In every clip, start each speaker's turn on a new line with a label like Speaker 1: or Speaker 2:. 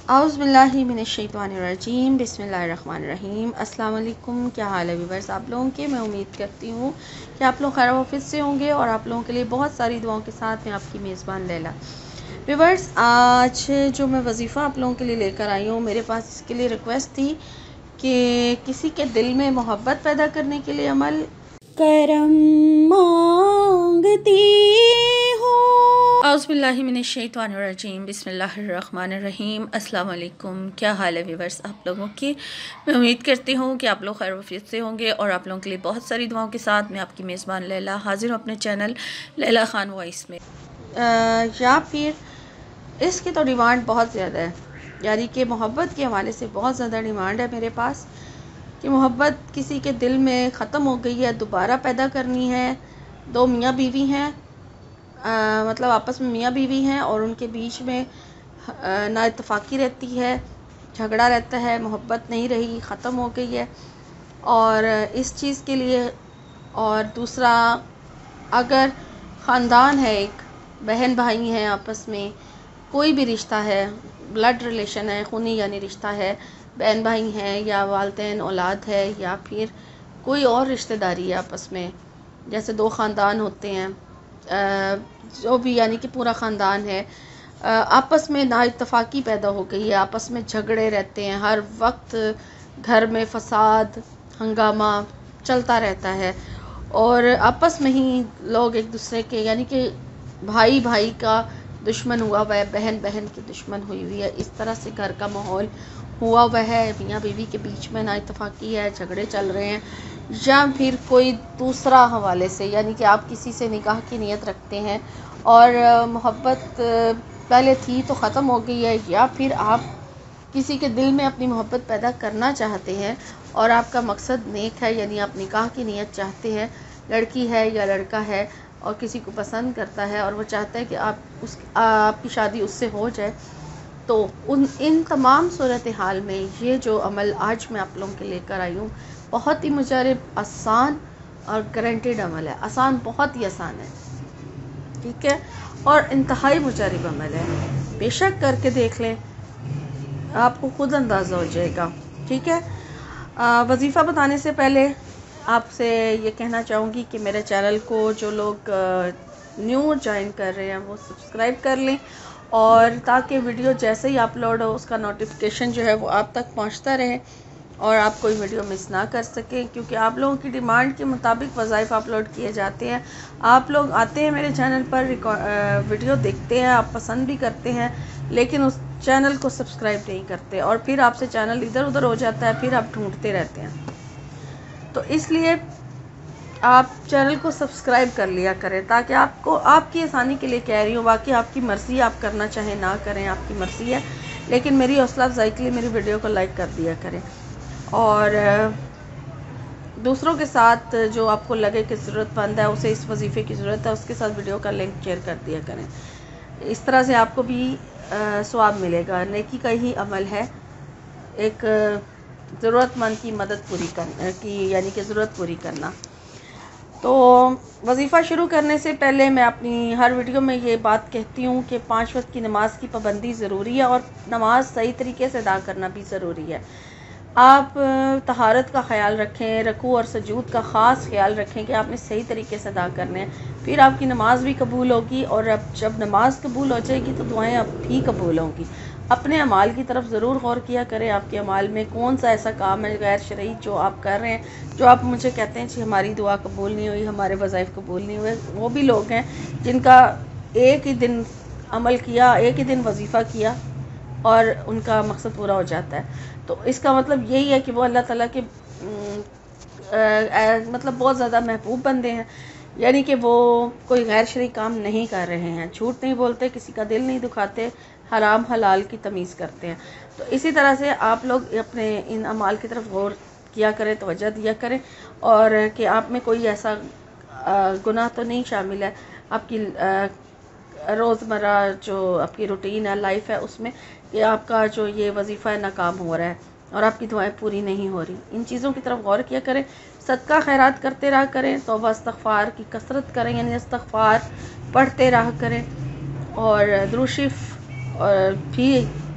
Speaker 1: اعوذ باللہ من الشیطان الرجیم بسم اللہ الرحمن الرحیم۔ السلام علیکم، کیا حال ہے ویورز آپ لوگوں کے؟ میں امید کرتی ہوں کہ آپ لوگ خیر و عافیت سے ہوں گے اور آپ لوگوں کے لیے بہت ساری دعاؤں کے ساتھ میں آپ کی میزبان لیلا۔ ویورز، آج جو میں وظیفہ آپ لوگوں کے لیے لے کر آئی ہوں، میرے پاس اس کے لیے ریکویسٹ تھی کہ کسی کے دل میں محبت پیدا کرنے کے لیے عمل کرم مانگتی ہوں۔ اعوذ باللہ من الشیطان الرجیم بسم اللہ الرحمن الرحیم۔ السلام علیکم، کیا حال ہے ویورز آپ لوگوں کی؟ میں امید کرتی ہوں کہ آپ لوگ خیر و عافیت سے ہوں گے اور آپ لوگوں کے لیے بہت ساری دعاؤں کے ساتھ میں آپ کی میزبان لیلا حاضر ہوں اپنے چینل لیلا خان وائس میں۔ یا پھر اس کی تو ڈیمانڈ بہت زیادہ ہے، یعنی کہ محبت کے حوالے سے بہت زیادہ ڈیمانڈ ہے میرے پاس کہ محبت کسی کے دل میں ختم ہو گئی ہے، دوبارہ پیدا کرنی ہے۔ دو میاں بیوی ہیں، مطلب آپس میں میاں بیوی ہیں اور ان کے بیچ میں نا اتفاقی رہتی ہے، جھگڑا رہتا ہے، محبت نہیں رہی، ختم ہو گئی ہے۔ اور اس چیز کے لیے، اور دوسرا اگر خاندان ہے، ایک بہن بھائی ہیں آپس میں، کوئی بھی رشتہ ہے، بلڈ ریلیشن ہے، خونی یعنی رشتہ ہے، بہن بھائی ہیں یا والدین اولاد ہے یا پھر کوئی اور رشتہ داری ہے آپس میں، جیسے دو خاندان ہوتے ہیں، جو بھی یعنی کہ پورا خاندان ہے، آپس میں نا اتفاقی پیدا ہو گئی ہے، آپس میں جھگڑے رہتے ہیں، ہر وقت گھر میں فساد ہنگامہ چلتا رہتا ہے اور آپس میں ہی لوگ ایک دوسرے کے یعنی کہ بھائی بھائی کا دشمن ہوا ہوا ہے، بہن بہن کی دشمن ہوئی ہوئی ہے، اس طرح سے گھر کا ماحول ہوا ہوا ہے، میاں بیوی کے بیچ میں نا اتفاقی ہے، جھگڑے چل رہے ہیں، یا پھر کوئی دوسرا حوالے سے یعنی کہ آپ کسی سے نکاح کی نیت رکھتے ہیں اور محبت پہلے تھی تو ختم ہو گئی ہے، یا پھر آپ کسی کے دل میں اپنی محبت پیدا کرنا چاہتے ہیں اور آپ کا مقصد نیک ہے، یعنی آپ نکاح کی نیت چاہتے ہیں، لڑکی ہے یا لڑکا ہے اور کسی کو پسند کرتا ہے اور وہ چاہتا ہے کہ آپ کی شادی اس سے ہو جائے، تو ان تمام صورتحال میں یہ جو عمل آج میں آپ لوگوں کے لے کر آئی ہوں بہت ہی مجرب، آسان اور گارنٹیڈ عمل ہے۔ آسان، بہت ہی آسان ہے، ٹھیک ہے، اور انتہائی مجرب عمل ہے۔ بے شک کر کے دیکھ لیں، آپ کو خود اندازہ ہو جائے گا، ٹھیک ہے۔ وظیفہ بتانے سے پہلے آپ سے یہ کہنا چاہوں گی کہ میرے چینل کو جو لوگ نیو جوائن کر رہے ہیں وہ سبسکرائب کر لیں، اور تاکہ ویڈیو جیسے ہی اپلوڈ ہو اس کا نوٹیفیکیشن جو ہے وہ آپ تک پہنچتا رہے اور آپ کوئی ویڈیو مس نہ کر سکیں، کیونکہ آپ لوگوں کی ڈیمانڈ کے مطابق وظائف اپلوڈ کیے جاتے ہیں۔ آپ لوگ آتے ہیں میرے چینل پر، ویڈیو دیکھتے ہیں، آپ پسند بھی کرتے ہیں، لیکن اس چینل کو سبسکرائب نہیں کرتے اور پھر آپ سے چینل ادھر ادھر ہو جاتا ہے، پھر آپ ڈھونڈتے رہتے ہیں۔ تو اس لیے آپ چینل کو سبسکرائب کر لیا کریں، تاکہ آپ کو، آپ کی آسانی کے لیے کہہ رہی ہوں، باقی آپ کی مرضی، آپ کرنا چاہیں نہ کریں، آپ کی مرضی ہے، لیکن میری حوصلہ افزائی کے لیے میری ویڈیو کو لائک کر دیا کریں، اور دوسروں کے ساتھ جو آپ کو لگے کہ ضرورت مند ہے، اسے اس وظیفے کی ضرورت ہے، اس کے ساتھ ویڈیو کا لنک شیئر کر دیا کریں۔ اس طرح سے آپ کو بھی ثواب ملے گا، نیکی کا ہی عمل ہے، ایک ضرورت مند کی مدد پوری کرنا کی یعنی کہ ضرورت پوری کرنا۔ تو وظیفہ شروع کرنے سے پہلے میں اپنی ہر ویڈیو میں یہ بات کہتی ہوں کہ 5 وقت کی نماز کی پابندی ضروری ہے اور نماز صحیح طریقے سے ادا کرنا بھی ضروری ہے۔ آپ طہارت کا خیال رکھیں، رکوع اور سجود کا خاص خیال رکھیں کہ آپ نے صحیح طریقے سے ادا کرنے ہیں، پھر آپ کی نماز بھی قبول ہوگی، اور جب نماز قبول ہو جائے گی تو دعائیں اب بھی قبول ہوں گی۔ اپنے اعمال کی طرف ضرور غور کیا کریں، آپ کے اعمال میں کون سا ایسا کام ہے غیر شرعی جو آپ کر رہے ہیں، جو آپ مجھے کہتے ہیں کہ ہماری دعا قبول نہیں ہوئی، ہمارے وظائف قبول نہیں ہوئے۔ وہ بھی لوگ ہیں جن کا ایک ہی دن عمل کیا، ایک ہی دن وظیفہ کیا اور ان کا مقصد پورا ہو جاتا ہے، تو اس کا مطلب یہی ہے کہ وہ اللہ تعالیٰ کے مطلب بہت زیادہ محبوب بندے ہیں، یعنی کہ وہ کوئی غیر شرعی کام نہیں کر رہے ہیں، جھوٹ نہیں بولتے، کسی کا دل نہیں دکھاتے، حرام حلال کی تمیز کرتے ہیں۔ تو اسی طرح سے آپ لوگ اپنے ان اعمال کی طرف غور کیا کریں، توجہ دیا کریں، اور کہ آپ میں کوئی ایسا گناہ تو نہیں شامل ہے آپ کی روزمرہ جو آپ کی روٹین ہے، لائف ہے، اس میں کہ آپ کا جو یہ وظیفہ ہے ناکام ہو رہا ہے اور آپ کی دعائیں پوری نہیں ہو رہی۔ ان چیزوں کی طرف غور کیا کریں، صدقہ خیرات کرتے رہا کریں، توبہ استغفار کی کثرت کریں، یعنی استغفار پڑھتے رہا کریں، اور درود شریف بھی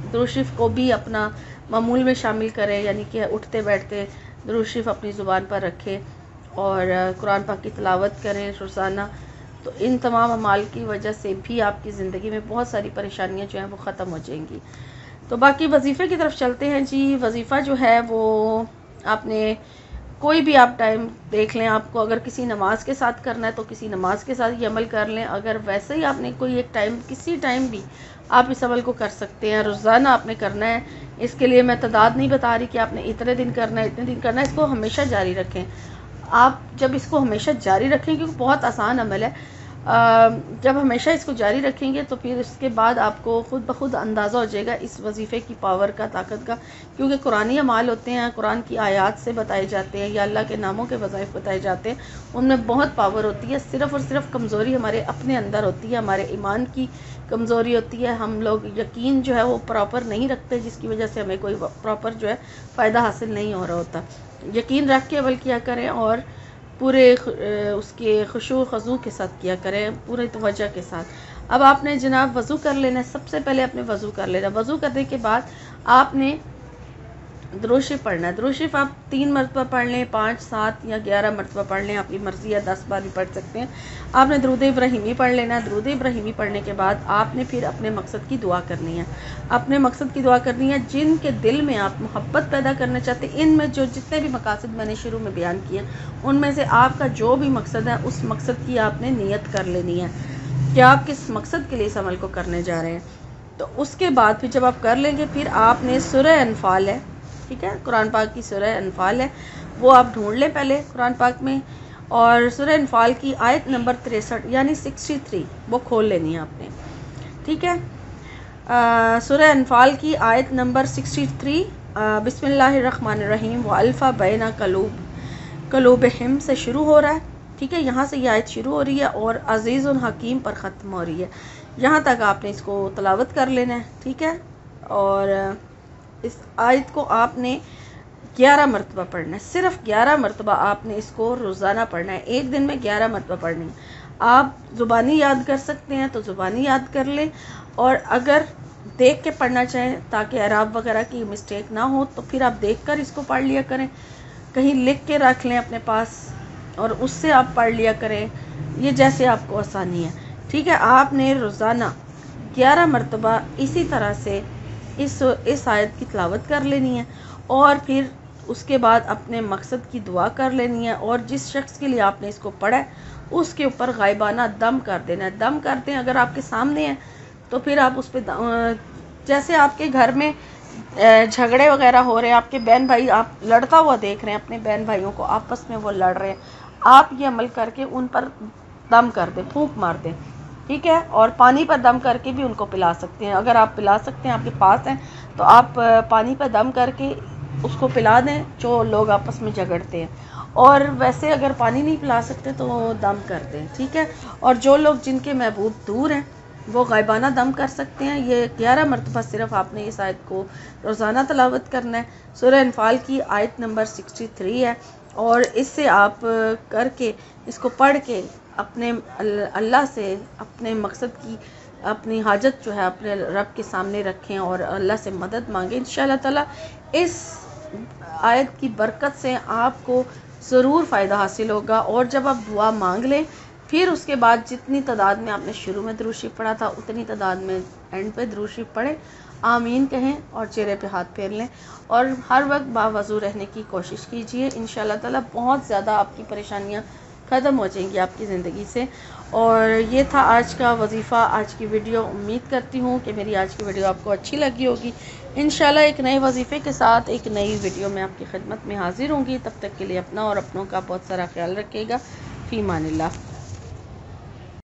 Speaker 1: درود شریف کو بھی اپنا معمول میں شامل کریں، یعنی کہ اٹھتے بیٹھتے درود شریف اپنی زبان پر رکھیں اور قرآن پاک کی تلاوت کریں روزانہ. تو ان تمام اعمال کی وجہ سے بھی آپ کی زندگی میں بہت ساری پریشانیاں جو ہیں وہ ختم ہو جائیں گی. تو باقی وظیفے کی طرف چلتے ہیں جی. وظیفہ جو ہے وہ آپ نے کوئی بھی آپ ٹائم دیکھ لیں، آپ کو اگر کسی نماز کے ساتھ کرنا ہے تو کسی نماز کے ساتھ یہ عمل کر لیں. اگر ویسے ہی آپ نے کوئی ایک ٹائم، کسی ٹائم بھی آپ اس عمل کو کر سکتے ہیں. روزانہ آپ نے کرنا ہے. اس کے لیے میں تعداد نہیں بتا رہی کہ آپ نے اتنے دن کرنا ہے، اتنے دن کرنا ہے. اس کو ہمیشہ جاری رکھیں. آپ جب اس کو ہمیشہ جاری رکھیں، کیونکہ بہت آسان عمل ہے، جب ہمیشہ اس کو جاری رکھیں گے تو پھر اس کے بعد آپ کو خود بخود اندازہ ہو جائے گا اس وظیفے کی پاور کا، طاقت کا. کیونکہ قرآنی اعمال ہوتے ہیں، قرآن کی آیات سے بتائے جاتے ہیں یا اللہ کے ناموں کے وظائف بتائے جاتے ہیں. ان میں بہت پاور ہوتی ہے. صرف اور صرف کمزوری ہمارے اپنے اندر ہوتی ہے، ہمارے ایمان کی کمزوری ہوتی ہے. ہم لوگ یقین جو ہے وہ پراپر نہیں رکھتے، جس کی وجہ سے ہمیں کوئی پراپر جو ہے فائدہ حاصل نہیں ہو رہا ہوتا. یقین رکھ کے عمل کیا کریں اور پورے اس کے خشوع و خضوع کے ساتھ کیا کریں، پورے توجہ کے ساتھ. اب آپ نے جناب وضو کر لینا ہے. سب سے پہلے آپ نے وضو کر لینا. وضو کرنے کے بعد آپ نے درود شریف پڑھنا ہے. درود شریف آپ 3 مرتبہ پڑھ لیں، 5، 7 یا 11 مرتبہ پڑھ لیں، آپ کی مرضی ہے، 10 بار بھی پڑھ سکتے ہیں. آپ نے درود ابراہیمی پڑھ لینا ہے. درود ابراہیمی پڑھنے کے بعد آپ نے پھر اپنے مقصد کی دعا کرنی ہے. اپنے مقصد کی دعا کرنی ہے. جن کے دل میں آپ محبت پیدا کرنا چاہتے ہیں، ان میں جو جتنے بھی مقاصد میں نے شروع میں بیان کیے، ان میں سے آپ کا جو بھی مقصد ہے اس مقصد کی آپ نے نیت کر لینی ہے کہ آپ کس مقصد کے لیے اس عمل کو کرنے جا رہے ہیں. تو اس کے بعد پھر جب آپ کر لیں گے، پھر آپ نے سورہ انفال ہے، ٹھیک ہے، قرآن پاک کی سورہ انفال ہے، وہ آپ ڈھونڈ لیں پہلے قرآن پاک میں، اور سورہ انفال کی آیت نمبر 63 یعنی 63 وہ کھول لینی ہے آپ نے. ٹھیک ہے، سورہ انفال کی آیت نمبر 63 بسم اللہ الرحمن الرحیم وَأَلْفَ بَيْنَ قُلُوبِهِمْ سے شروع ہو رہا ہے. ٹھیک ہے، یہاں سے یہ آیت شروع ہو رہی ہے اور عزیز الحکیم پر ختم ہو رہی ہے. یہاں تک آپ نے اس کو تلاوت کر لینا ہے. ٹھیک ہے، اور اس آیت کو آپ نے 11 مرتبہ پڑھنا ہے. صرف 11 مرتبہ آپ نے اس کو روزانہ پڑھنا ہے. ایک دن میں 11 مرتبہ پڑھنی ہے. آپ زبانی یاد کر سکتے ہیں تو زبانی یاد کر لیں، اور اگر دیکھ کے پڑھنا چاہیں تاکہ اعراب وغیرہ کی مسٹیک نہ ہو تو پھر آپ دیکھ کر اس کو پڑھ لیا کریں. کہیں لکھ کے رکھ لیں اپنے پاس اور اس سے آپ پڑھ لیا کریں، یہ جیسے آپ کو آسانی ہے. ٹھیک ہے، آپ نے روزانہ 11 مرتبہ اسی طرح سے اس آیت کی تلاوت کر لینی ہے، اور پھر اس کے بعد اپنے مقصد کی دعا کر لینی ہے. اور جس شخص کے لیے آپ نے اس کو پڑھا ہے اس کے اوپر غائبانہ دم کر دینا ہے. دم کرتے ہیں اگر آپ کے سامنے ہیں تو پھر آپ اس پہ جیسے آپ کے گھر میں جھگڑے وغیرہ ہو رہے ہیں، آپ کے بہن بھائی آپ لڑتا ہوا دیکھ رہے ہیں، اپنے بہن بھائیوں کو آپس میں وہ لڑ رہے ہیں، آپ یہ عمل کر کے ان پر دم کر دیں، پھونک مار دیں. ٹھیک ہے، اور پانی پر دم کر کے بھی ان کو پلا سکتے ہیں. اگر آپ پلا سکتے ہیں، آپ کے پاس ہیں، تو آپ پانی پر دم کر کے اس کو پلا دیں جو لوگ آپس میں جھگڑتے ہیں. اور ویسے اگر پانی نہیں پلا سکتے تو دم کر دیں. ٹھیک ہے، اور جو لوگ جن کے محبوب دور ہیں وہ غائبانہ دم کر سکتے ہیں. یہ 11 مرتبہ صرف آپ نے اس آیت کو روزانہ تلاوت کرنا ہے. سورہ انفال کی آیت نمبر 63 ہے، اور اس سے آپ کر کے اس کو پڑھ کے اپنے اللہ سے اپنے مقصد کی، اپنی حاجت جو ہے اپنے رب کے سامنے رکھیں اور اللہ سے مدد مانگیں. انشاءاللہ تعالی اس آیت کی برکت سے آپ کو ضرور فائدہ حاصل ہوگا. اور جب آپ دعا مانگ لیں پھر اس کے بعد جتنی تعداد میں آپ نے شروع میں درود شریف پڑھا تھا اتنی تعداد میں اینڈ پہ درود شریف پڑھیں، آمین کہیں اور چہرے پہ ہاتھ پھیر لیں، اور ہر وقت باوضو رہنے کی کوشش کیجئے. انشاءاللہ تعالی بہت زیادہ آپ کی پریشانیاں ختم ہو جائیں گی آپ کی زندگی سے. اور یہ تھا آج کا وظیفہ، آج کی ویڈیو. امید کرتی ہوں کہ میری آج کی ویڈیو آپ کو اچھی لگی ہوگی. انشاءاللہ ایک نئے وظیفے کے ساتھ ایک نئی ویڈیو میں آپ کی خدمت میں حاضر ہوں گی. تب تک کے لیے اپنا اور اپنوں کا بہت سارا خیال رکھیے گا. فی امان اللہ.